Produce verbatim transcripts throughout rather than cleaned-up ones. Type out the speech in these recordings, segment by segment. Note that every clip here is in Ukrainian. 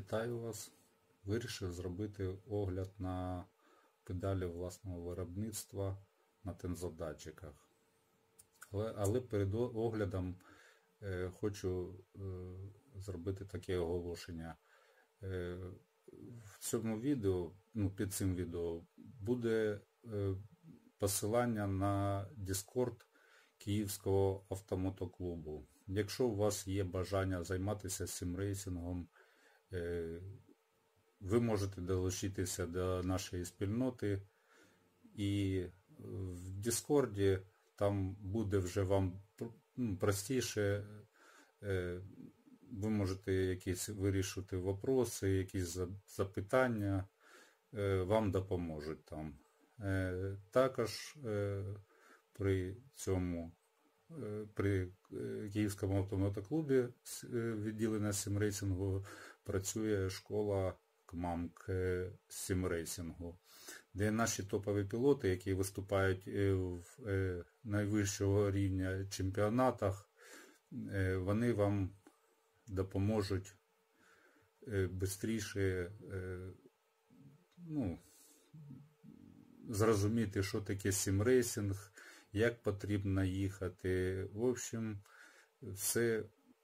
Вітаю вас! Вирішив зробити огляд на педалі власного виробництва на тензодатчиках. Але, але перед оглядом е, хочу е, зробити таке оголошення. Е, в цьому відео, ну, під цим відео буде е, посилання на Discord Київського автомотоклубу. Якщо у вас є бажання займатися сімрейсингом, ви можете долучитися до нашої спільноти, і в Діскорді там буде вже вам простіше, ви можете якісь вирішувати вопроси, якісь запитання, вам допоможуть там. Також при цьому при Київському автомотоклубі відділення сімрейсингу працює школа КМАМК сімрейсингу, де наші топові пілоти, які виступають в найвищого рівня чемпіонатах, вони вам допоможуть швидше ну, зрозуміти, що таке сімрейсинг, як потрібно їхати. В общем, все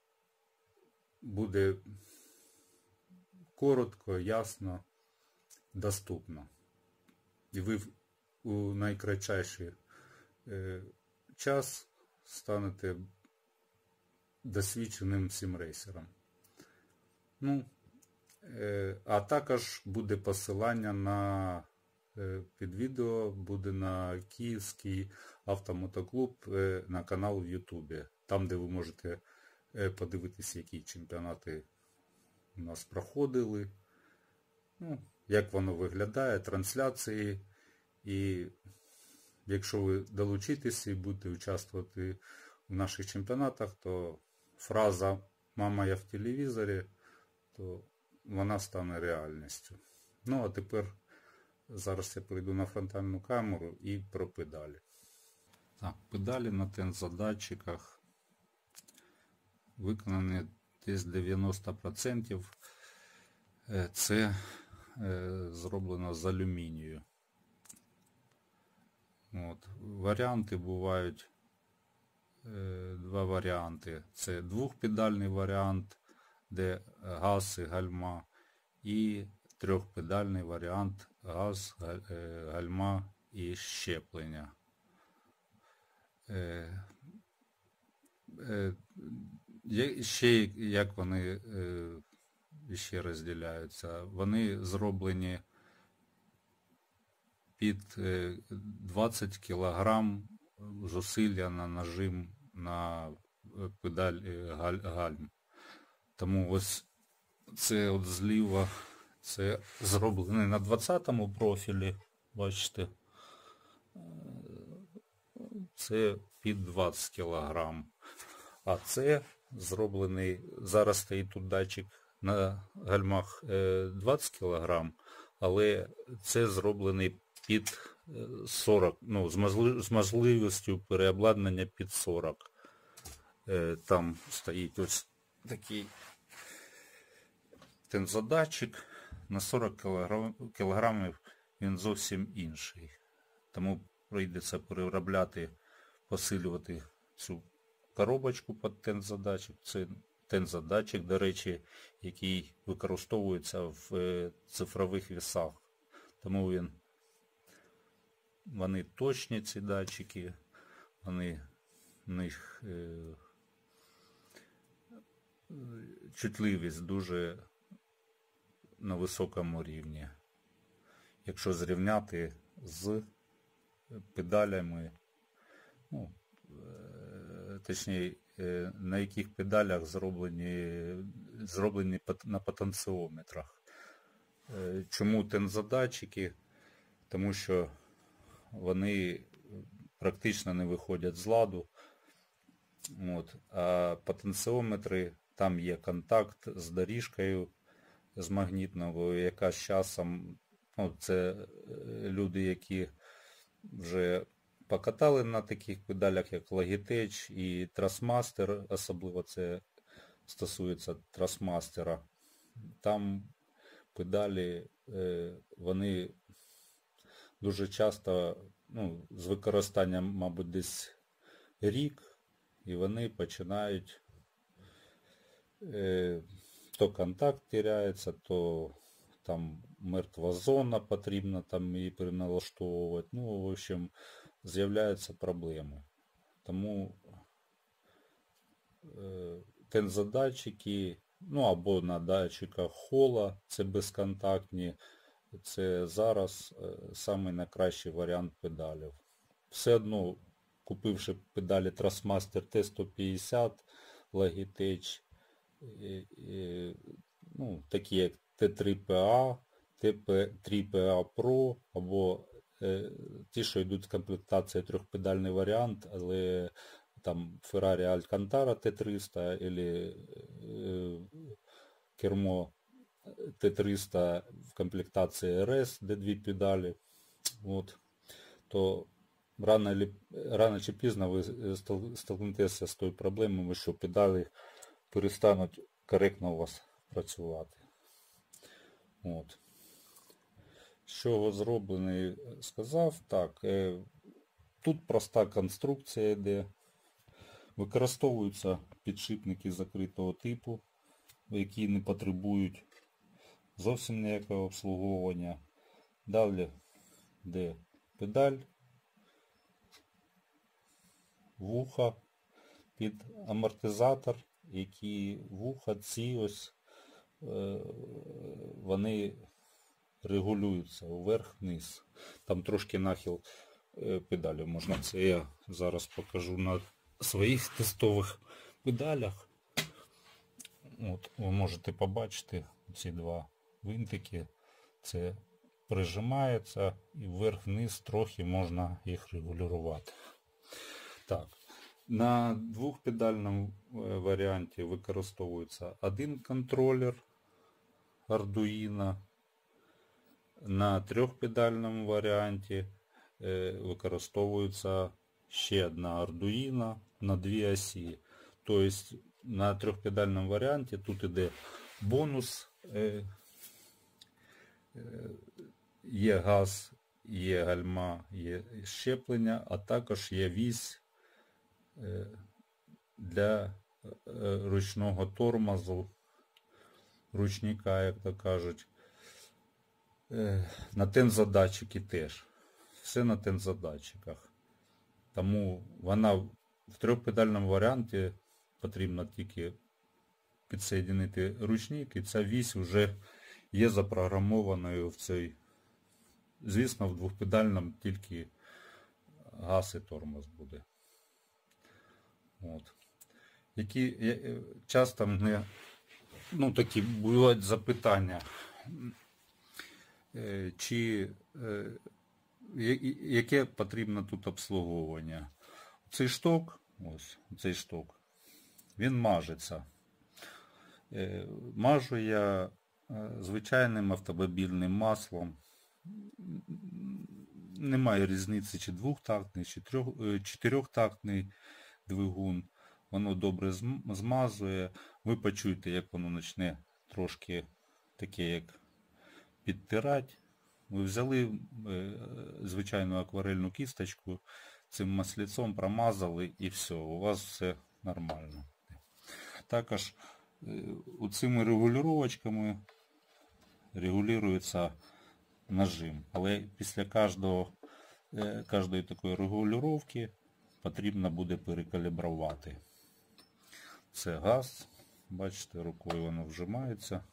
буде коротко, ясно, доступно. І ви у найкратчайший е, час станете досвідченим сімрейсером. Ну, е, а також буде посилання на під відео буде на Київський автомотоклуб на канал в Ютубі, там, де ви можете подивитися, які чемпіонати у нас проходили, ну, як воно виглядає, трансляції. І якщо ви долучитесь і будете участвувати в наших чемпіонатах, то фраза «Мама, я в телевізорі», то вона стане реальністю. Ну, а тепер зараз я перейду на фронтальну камеру і про педалі. Так, педалі на тензодатчиках виконані десь дев'яносто відсотків. Це зроблено з алюмінію. От. Варіанти бувають, два варіанти. Це двохпедальний варіант, де газ і гальма, і трьохпедальний варіант газ, гальма і щеплення. Ще як вони ще розділяються? Вони зроблені під двадцять кілограм зусилля на нажим на педаль гальм. Тому ось це от зліва, це зроблений на двадцятому профілі, бачите, це під двадцять кілограм. А це зроблений, зараз стоїть тут датчик на гальмах двадцять кілограм, але це зроблений під сорок, ну, з можливістю переобладнання під сорок. Там стоїть ось такий тензодатчик. На сорок кілограмів він зовсім інший. Тому прийдеться переробляти, посилювати цю коробочку під тензодатчик. Це тензодатчик, до речі, який використовується в цифрових вісах. Тому він, вони точні, ці датчики, вони, в них е, чутливість дуже на високому рівні. Якщо зрівняти з педалями, ну, точніше, на яких педалях зроблені, зроблені на потенціометрах. Чому тензодатчики? Тому що вони практично не виходять з ладу. От. А потенціометри, там є контакт з доріжкою, з магнітного, яка з часом, ну, це люди, які вже покатали на таких педалях, як Logitech і Trustmaster, особливо це стосується Trustmaster. там педалі, вони дуже часто, ну, з використанням, мабуть, десь рік, і вони починають, то контакт теряється, то там мертва зона, потрібно там її переналаштовувати. Ну, в общем, з'являються проблеми. Тому тензодатчики, ну або на датчиках хола, це безконтактні, це зараз самий найкращий варіант педалів. Все одно, купивши педалі Trustmaster Т сто п'ятдесят, Logitech, ну, такі як Т три П А, Т три П А Pro, або е, ті, що йдуть з комплектацією трьохпедальний варіант, але там Ferrari Alcantara Т триста, або е, кермо Т триста в комплектації Р С, де дві педалі, от, то рано, рано чи пізно ви столкнетеся з тою проблемою, що педалі перестануть коректно у вас працювати. От. З чого зроблений, сказав, так, е, тут проста конструкція йде, використовуються підшипники закритого типу, які не потребують зовсім ніякого обслуговування. Далі йде педаль, вуха під амортизатор, які вуха ці ось, вони регулюються вверх-вниз. Там трошки нахил педалі можна. Це я зараз покажу на своїх тестових педалях. От, ви можете побачити ці два винтики. Це прижимається і вверх-вниз трохи можна їх регулювати. Так. На двохпедальному варіанті використовується один контролер Arduino. На трьохпедальному варіанті використовується ще одна Arduino на дві осі. Тобто на трьохпедальному варіанті тут іде бонус, є газ, є гальма, є щеплення, а також є вісь для ручного тормозу, ручника, як то кажуть. На тензодатчики теж. Все на тензодатчиках. Тому вона в трьохпедальному варіанті потрібно тільки підсоєдинити ручник, і ця вісь вже є запрограмованою в цей. Звісно, в двохпедальному тільки газ і тормоз буде. От. Які часто мене, ну, такі бувають запитання, чи яке потрібно тут обслуговування. Цей шток, ось цей шток, він мажеться. Мажу я звичайним автомобільним маслом. Немає різниці, чи двохтактний, чи трьох, чотирьохтактний двигун. Воно добре змазує. Ви почуєте, як воно почне трошки таке, як підтирати. Ви взяли звичайну акварельну кісточку, цим маслицом промазали і все, у вас все нормально. Також цими регулювачками регулюється нажим. Але після кожного, кожної такої регулювання потрібно буде перекалібрувати. Це газ. Бачите, рукою воно вжимається.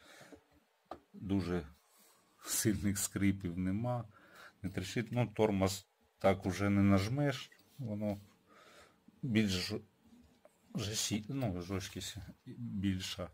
Дуже сильних скрипів нема. Не трещить. Ну, тормоз так вже не нажмеш. Воно більш жорсткість, ну, жорсткість більша.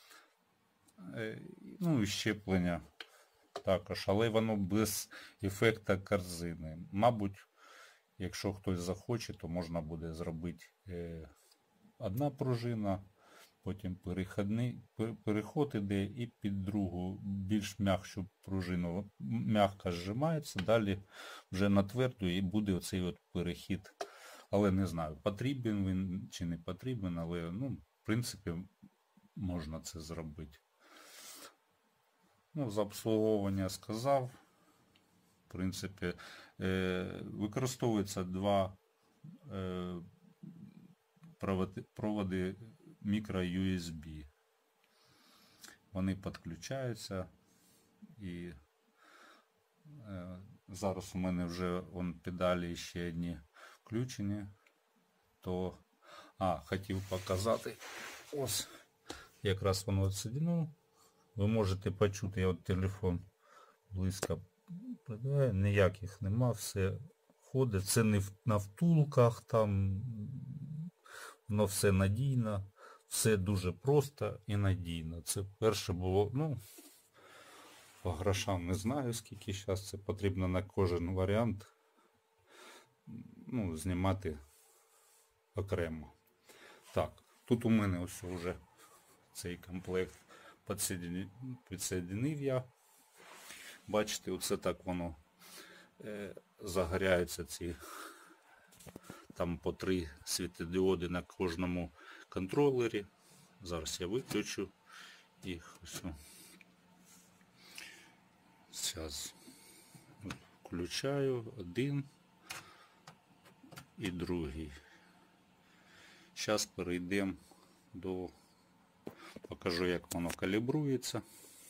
Ну і щеплення також, але воно без ефекту корзини. Мабуть, якщо хтось захоче, то можна буде зробити одна пружина, потім переходний, переход іде і під другу, більш м'якшу пружину. М'яко зжимається, далі вже на тверду і буде оцей от перехід. Але не знаю, потрібен він чи не потрібен, але, ну, в принципі, можна це зробити. Ну, за обслуговування сказав. В принципі, е, використовується два е, проводи, проводи мікро-ю ес бі. Вони підключаються і е, зараз у мене вже вон, педалі ще одні включені. То, а, хотів показати, ось, якраз воно відсоединено. Ви можете почути, я от телефон близько придає, ніяких нема, все ходить. Це не на втулках, там, воно все надійно, все дуже просто і надійно. Це перше було, ну, по грошам не знаю, скільки зараз це потрібно на кожен варіант, ну, знімати окремо. Так, тут у мене ось вже цей комплект підсоединив я. Бачите, оце так воно е, загоряються ці там по три світодіоди на кожному контролері. Зараз я виключу їх. Зараз включаю один і другий. Зараз перейдемо до, покажу, як воно калібрується.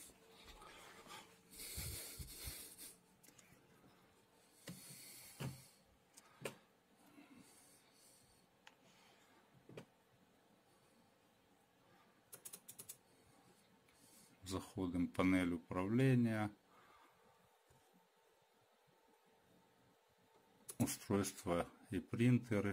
Заходимо в панель управління, устройства і принтери.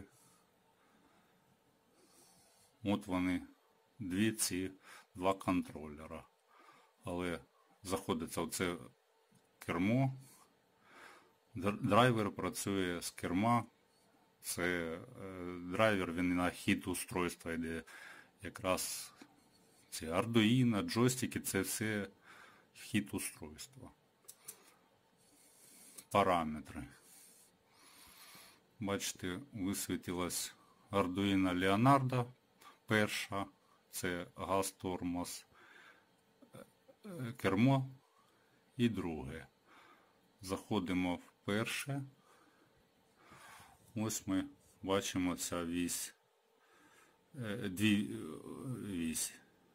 От вони, дві ці, два контролера. Але заходиться оце кермо. Драйвер працює з керма. Це е, драйвер, він на хід устройства йде. Якраз ці Arduino, джойстики, це все хід устройства. Параметри. Бачите, висвітилась Arduino Leonardo. Перша, це газ, тормоз, кермо і друге. Заходимо в перше. Ось ми бачимо ця вісь, дві вісь.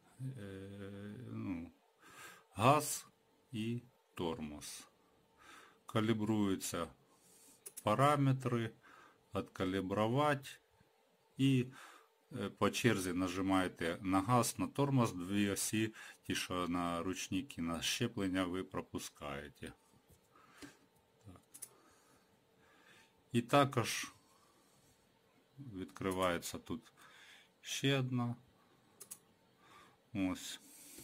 Ну, газ і тормоз. Калібруються параметри, відкалібрувати і по черзі нажимаєте на газ, на тормоз, дві осі, ті, що на ручники, на щеплення ви пропускаєте. Так. І також відкривається тут ще одна. Ось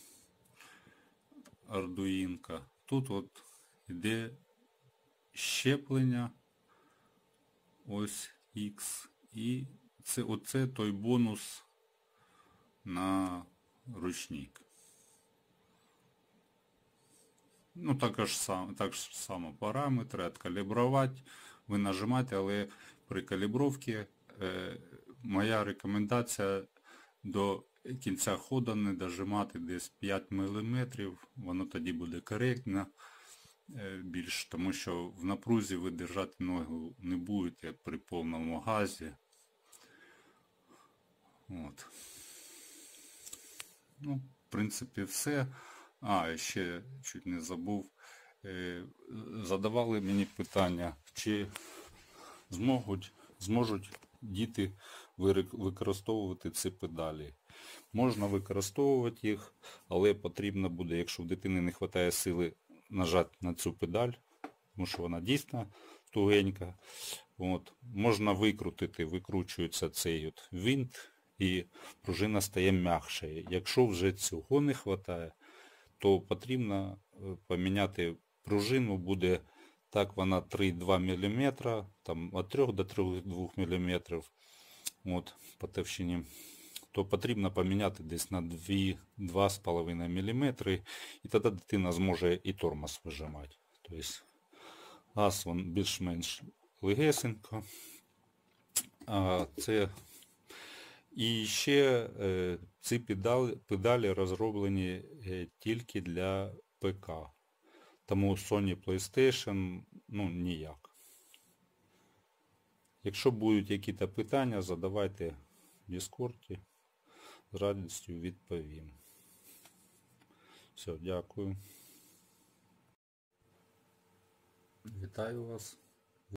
Ардуїнка. Тут от іде щеплення, ось X, і це, оце той бонус на ручник. Ну, також сам, так само параметри, відкалібрувати, ви нажимаєте, але при калібровці е, моя рекомендація до кінця ходу не дожимати десь п'ять міліметрів, воно тоді буде коректно е, більш, тому що в напрузі ви держати ногу не будете при повному газі. От. Ну, в принципі, все. А, ще чуть не забув. Е, задавали мені питання, чи зможуть, зможуть діти використовувати ці педалі. Можна використовувати їх, але потрібно буде, якщо в дитини не вистачає сили нажати на цю педаль, тому що вона дійсно тугенька. От. Можна викрутити, викручується цей от винт, і пружина стає м'якшою. Якщо вже цього не вистачає, то потрібно поміняти пружину, буде так вона три цілих два міліметри, там від трьох до трьох цілих двох міліметрів, от, по товщині, то потрібно поміняти десь на два цілих п'ять міліметри, і тоді дитина зможе і тормоз вижимати. Тобто газ він більш-менш легесенько. А це і ще е, ці педалі, педалі розроблені е, тільки для ПК. Тому Sony PlayStation, ну, ніяк. Якщо будуть якісь питання, задавайте в Discord, з радістю відповім. Все, дякую. Вітаю вас.